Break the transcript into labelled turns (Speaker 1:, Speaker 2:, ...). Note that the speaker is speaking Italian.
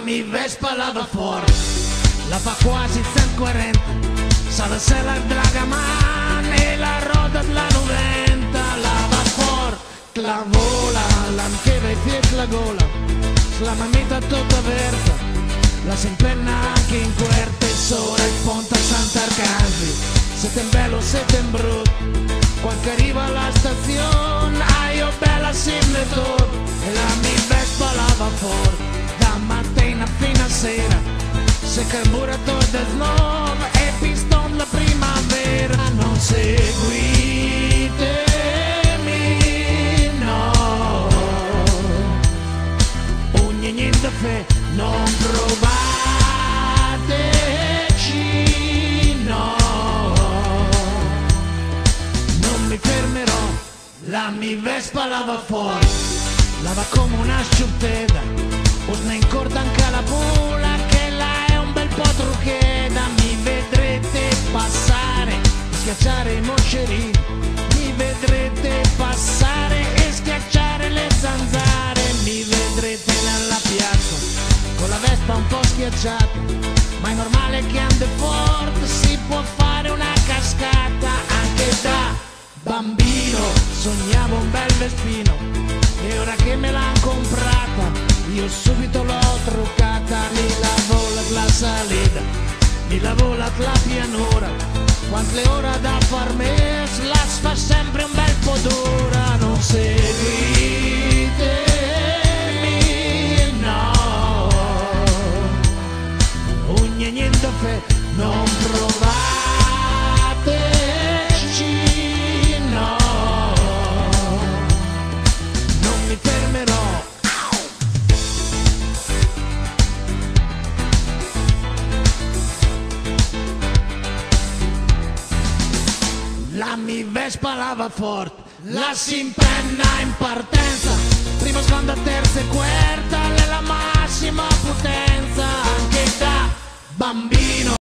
Speaker 1: mia Vespa lava forte, la fa quasi 140, sa la sella draga man e la roda della 90, lava forte, la vola, l'ancheva e piet la gola, la mamita tutta aperta, la si impenna anche in querte, sora il ponte a Sant'Arcangeli, siete in bello, siete in brutto, quando arriva alla stazione, io bella simmetor, e la mia Vespa lava forte, da mattina fino a sera, se carburatore del snob e piston la primavera, non seguitemi, no, ogni niente fe, non provateci, no, non mi fermerò, la mia Vespa lava forte, lava come una asciutteta, usna in corda anche la pula, che là è un bel po' truccheta, mi vedrete passare, schiacciare i moscerini, mi vedrete passare e schiacciare le zanzare, mi vedrete nella piazza, con la Vespa un po' schiacciata, ma è normale che ande forte, si può fare una cascata, anche da bambino sognavo un bel Vespino, e ora che me l'han comprata, io subito l'ho truccata, mi lavo la salita, mi lavo la pianura, quante ore da far mes, la fa sempre un bel po' d'ora, non seguitemi, no, ogni niente fe, non provateci, no, non mi fermerò. La mia Vespa lava forte, la si impenna in partenza, prima, seconda, terza e quarta, è la massima potenza, anche da bambino.